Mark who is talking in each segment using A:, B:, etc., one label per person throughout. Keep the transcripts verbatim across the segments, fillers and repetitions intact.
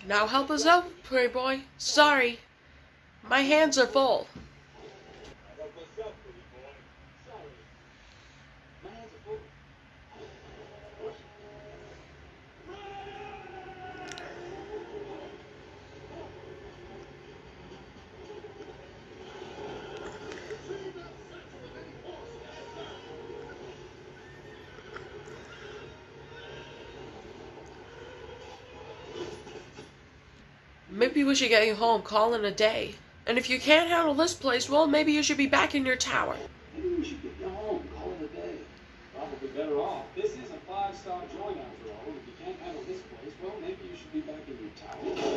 A: Now help us out, pretty boy. Sorry, my hands are full.
B: Help us out, pretty boy. Sorry. My hands are full.
A: Maybe we should get you home, call it a day. And if you can't handle this place, well, maybe you should be back in your tower.
B: Maybe we should get you home, call it a day. Probably better off. This is a five-star joint after all. If you can't handle this place, well, maybe you should be back in your tower.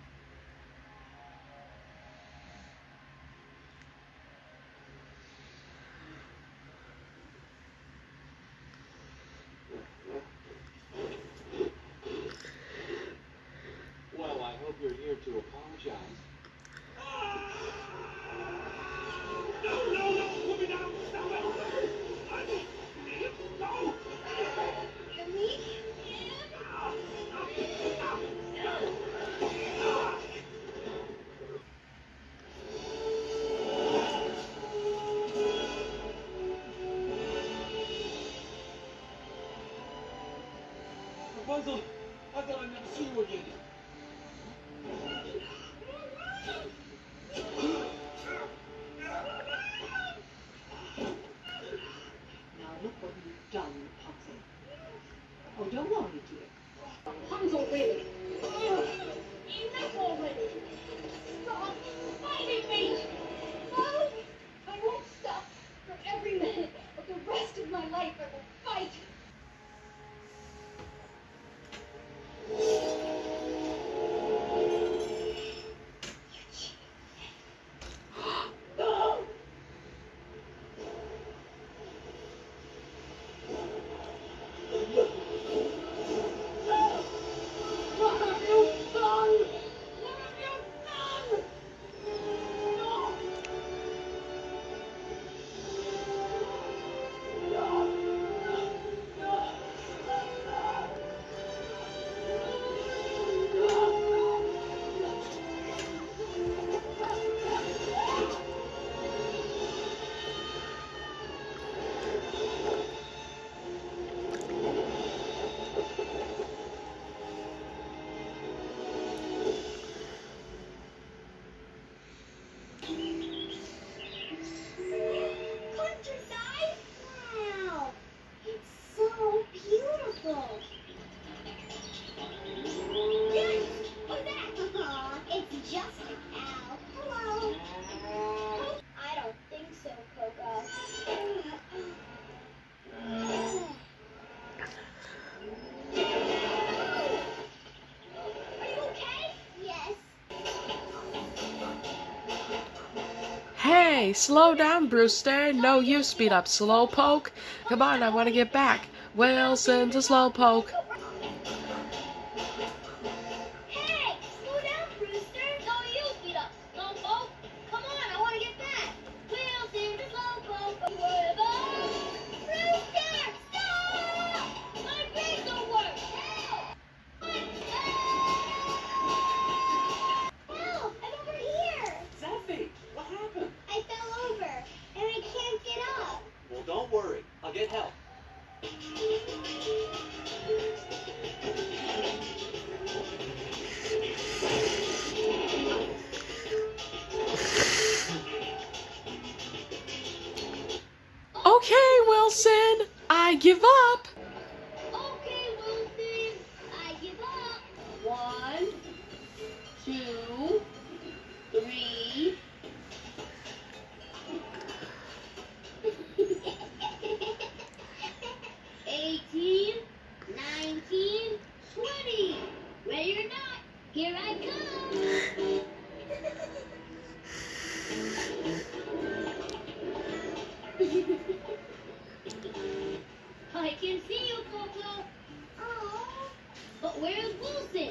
B: Well, I hope you're here to apologize. No, no, no, put me down. Stop it. No.
C: Me?
B: Rapunzel, I thought I'd never see you again.
D: Now look what you've done, Rapunzel. Oh, don't worry, dear.
C: Rapunzel, really? Enough already! Stop fighting me! No! I won't stop. For every minute of the rest of my life, I will fight! Countryside? Wow! It's so beautiful! Yes! What's that? Aw, it's just a cow. Hello! I don't think so, Koko. Are you okay? Yes.
A: Hey, slow down, Brewster. No, you speed up, slowpoke. Come on, I want to get back. Wilson's a slowpoke.
C: Hey, slow down, Brewster. No, you speed up, Slowpoke. Come on, I want to get back. Wilson, Slowpoke. Brewster, stop! My brakes don't work. Help! Help! I'm over here.
B: Zephy, what happened?
C: I fell over, and I can't get up.
B: Well, don't worry. I'll get help.
A: Okay, Wilson, I give up.
C: Okay, Wilson, I give up. One, two, three. Eighteen, nineteen, twenty. Ready or not, here I come. I can see you, Koko. Oh. But where's Wilson?